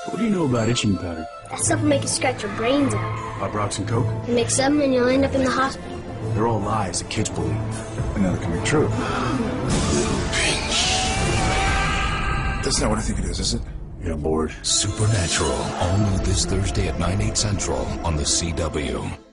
What do you know about itching powder? That stuff will make you scratch your brains out. Pop rocks and coke? You mix them and you'll end up in the hospital. They're all lies the kids believe. And now they're coming true. That's not what I think it is it? You're on board. Supernatural, all new this Thursday at 9/8 Central on the CW.